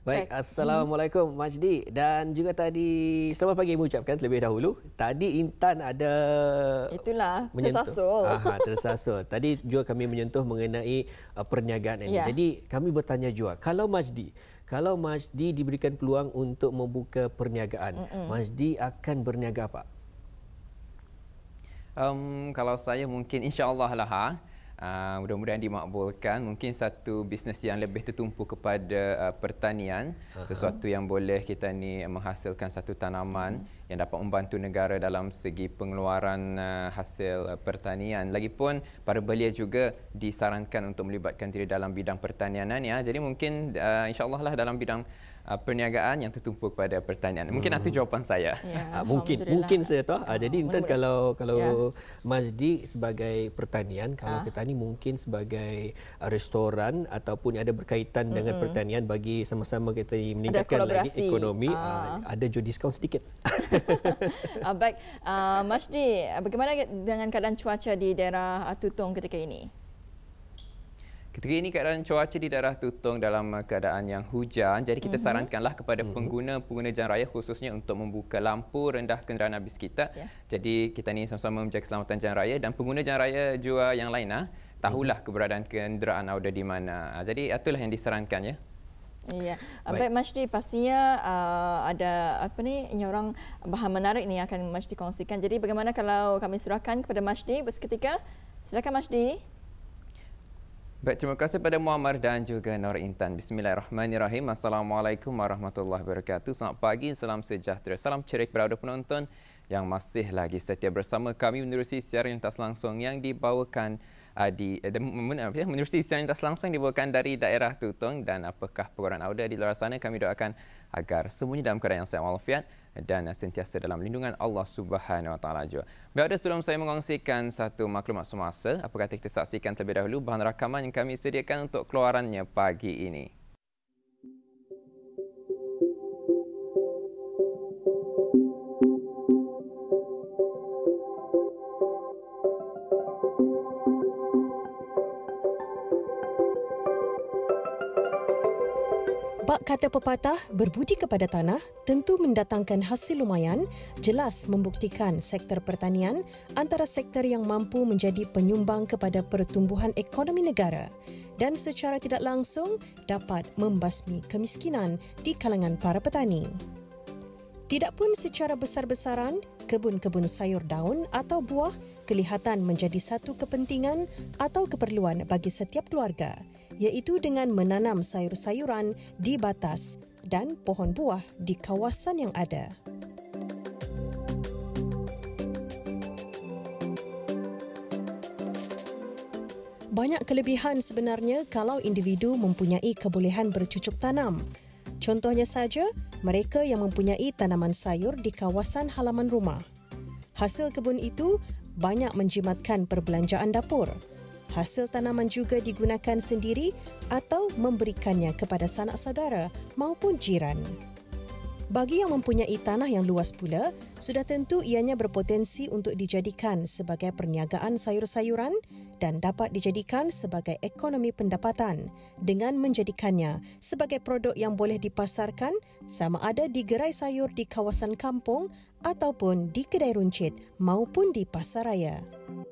Baik, Assalamualaikum Majdi, dan juga tadi selamat pagi mengucapkan terlebih dahulu. Tadi Intan ada tersasul. Tersasul. Tadi juga kami menyentuh mengenai perniagaan ini. Jadi kami bertanya juga, kalau Majdi diberikan peluang untuk membuka perniagaan, Majdi akan berniaga apa? Kalau saya mungkin insya-Allah lah. Mudah-mudahan dimakbulkan. Mungkin satu bisnes yang lebih tertumpu kepada pertanian, sesuatu yang boleh kita ni menghasilkan satu tanaman yang dapat membantu negara dalam segi pengeluaran hasil pertanian. Lagipun para belia juga disarankan untuk melibatkan diri dalam bidang pertanianan ya. Jadi mungkin insya-Allah lah dalam bidang perniagaan yang tertumpu kepada pertanian. Mungkin itu jawapan saya. Ya, mungkin saya tahu. Jadi Intan kalau Majdi sebagai pertanian, kalau kita ni mungkin sebagai restoran ataupun ada berkaitan dengan pertanian bagi sama-sama kita meningkatkan lagi ekonomi, ada juga diskaun sedikit. Baik, Majdi, bagaimana dengan keadaan cuaca di daerah Tutong ketika ini? Ketika ini keadaan cuaca di daerah Tutong dalam keadaan yang hujan, jadi kita sarankanlah kepada pengguna jalan raya khususnya untuk membuka lampu rendah kenderaan habis kita. Jadi kita ni sama-sama menjaga keselamatan jalan raya, dan pengguna jalan raya juga yang lain tahulah keberadaan kenderaan ada di mana. Jadi itulah yang disarankan ya. Ya, baik Majdi, pastinya ada orang bahan menarik ni akan Majdi kongsikan. Jadi bagaimana kalau kami serahkan kepada Majdi seketika? Silakan Majdi. Baik, terima kasih pada Muammar dan juga Nur Intan. Bismillahirrahmanirrahim. Assalamualaikum warahmatullahi wabarakatuh. Selamat pagi, salam sejahtera, salam ceria kepada penonton yang masih lagi setia bersama kami menerusi siaran lintas langsung yang dibawakan dari daerah Tutong. Dan apakah pergaulan auda di luar sana, kami doakan agar semuanya dalam keadaan yang sehat walafiat dan sentiasa dalam lindungan Allah Subhanahu Wa Taala juga. Baik, sebelum saya mengongsikan satu maklumat semasa, apa kata kita saksikan terlebih dahulu bahan rakaman yang kami sediakan untuk keluarannya pagi ini. Bak kata pepatah, berbudi kepada tanah tentu mendatangkan hasil lumayan, jelas membuktikan sektor pertanian antara sektor yang mampu menjadi penyumbang kepada pertumbuhan ekonomi negara dan secara tidak langsung dapat membasmi kemiskinan di kalangan para petani. Tidak pun secara besar-besaran, kebun-kebun sayur daun atau buah kelihatan menjadi satu kepentingan atau keperluan bagi setiap keluarga, iaitu dengan menanam sayur-sayuran di batas dan pohon buah di kawasan yang ada. Banyak kelebihan sebenarnya kalau individu mempunyai kebolehan bercucuk tanam. Contohnya saja, mereka yang mempunyai tanaman sayur di kawasan halaman rumah. Hasil kebun itu banyak menjimatkan perbelanjaan dapur. Hasil tanaman juga digunakan sendiri atau memberikannya kepada sanak saudara maupun jiran. Bagi yang mempunyai tanah yang luas pula, sudah tentu ianya berpotensi untuk dijadikan sebagai perniagaan sayur-sayuran dan dapat dijadikan sebagai ekonomi pendapatan dengan menjadikannya sebagai produk yang boleh dipasarkan sama ada di gerai sayur di kawasan kampung ataupun di kedai runcit maupun di pasaraya.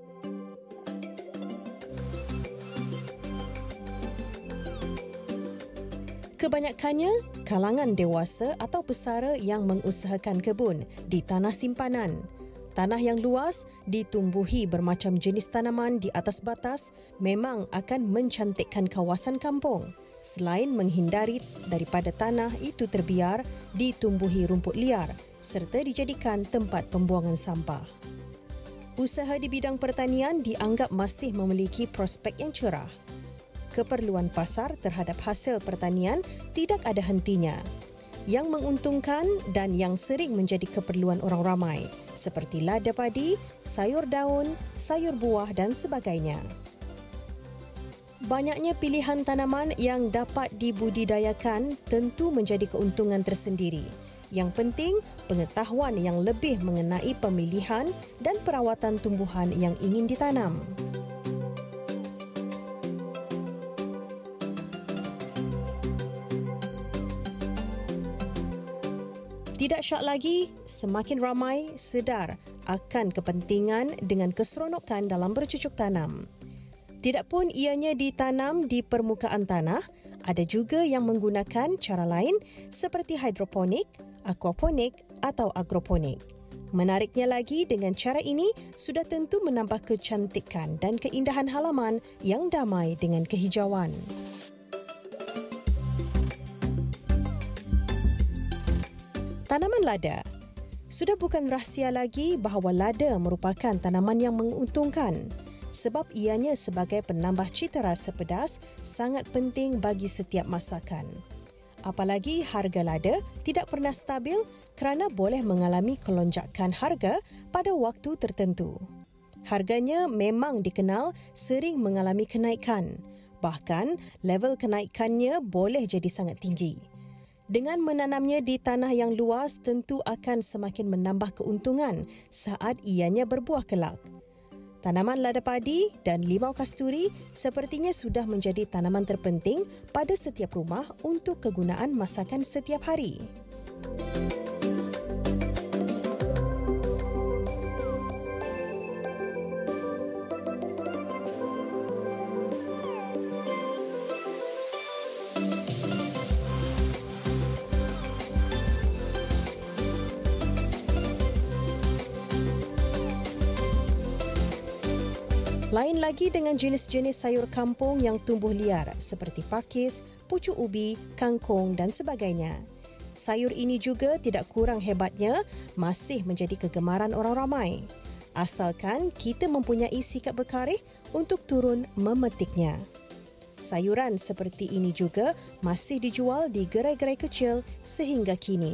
Kebanyakannya kalangan dewasa atau pesara yang mengusahakan kebun di tanah simpanan. Tanah yang luas ditumbuhi bermacam jenis tanaman di atas batas memang akan mencantikkan kawasan kampung, selain menghindari daripada tanah itu terbiar ditumbuhi rumput liar serta dijadikan tempat pembuangan sampah. Usaha di bidang pertanian dianggap masih memiliki prospek yang cerah. Keperluan pasar terhadap hasil pertanian tidak ada hentinya. Yang menguntungkan dan yang sering menjadi keperluan orang ramai seperti lada padi, sayur daun, sayur buah dan sebagainya. Banyaknya pilihan tanaman yang dapat dibudidayakan tentu menjadi keuntungan tersendiri. Yang penting, pengetahuan yang lebih mengenai pemilihan dan perawatan tumbuhan yang ingin ditanam. Tidak syak lagi, semakin ramai sedar akan kepentingan dengan keseronokan dalam bercucuk tanam. Tidak pun ianya ditanam di permukaan tanah, ada juga yang menggunakan cara lain seperti hidroponik, aquaponik atau agroponik. Menariknya lagi, dengan cara ini sudah tentu menambah kecantikan dan keindahan halaman yang damai dengan kehijauan. Tanaman lada. Sudah bukan rahsia lagi bahawa lada merupakan tanaman yang menguntungkan sebab ianya sebagai penambah cita rasa pedas sangat penting bagi setiap masakan. Apalagi harga lada tidak pernah stabil kerana boleh mengalami kelonjakan harga pada waktu tertentu. Harganya memang dikenal sering mengalami kenaikan. Bahkan level kenaikannya boleh jadi sangat tinggi. Dengan menanamnya di tanah yang luas tentu akan semakin menambah keuntungan saat ianya berbuah kelak. Tanaman lada padi dan limau kasturi sepertinya sudah menjadi tanaman terpenting pada setiap rumah untuk kegunaan masakan setiap hari. Lain lagi dengan jenis-jenis sayur kampung yang tumbuh liar seperti pakis, pucuk ubi, kangkung dan sebagainya. Sayur ini juga tidak kurang hebatnya masih menjadi kegemaran orang ramai. Asalkan kita mempunyai sikap berkarih untuk turun memetiknya. Sayuran seperti ini juga masih dijual di gerai-gerai kecil sehingga kini.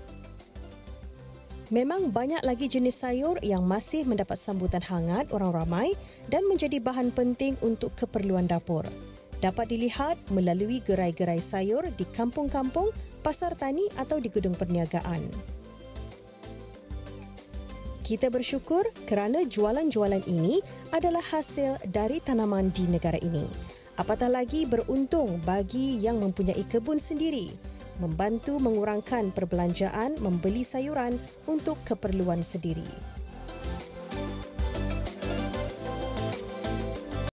Memang banyak lagi jenis sayur yang masih mendapat sambutan hangat orang ramai dan menjadi bahan penting untuk keperluan dapur. Dapat dilihat melalui gerai-gerai sayur di kampung-kampung, pasar tani atau di gedung perniagaan. Kita bersyukur kerana jualan-jualan ini adalah hasil dari tanaman di negara ini. Apatah lagi beruntung bagi yang mempunyai kebun sendiri, membantu mengurangkan perbelanjaan membeli sayuran untuk keperluan sendiri.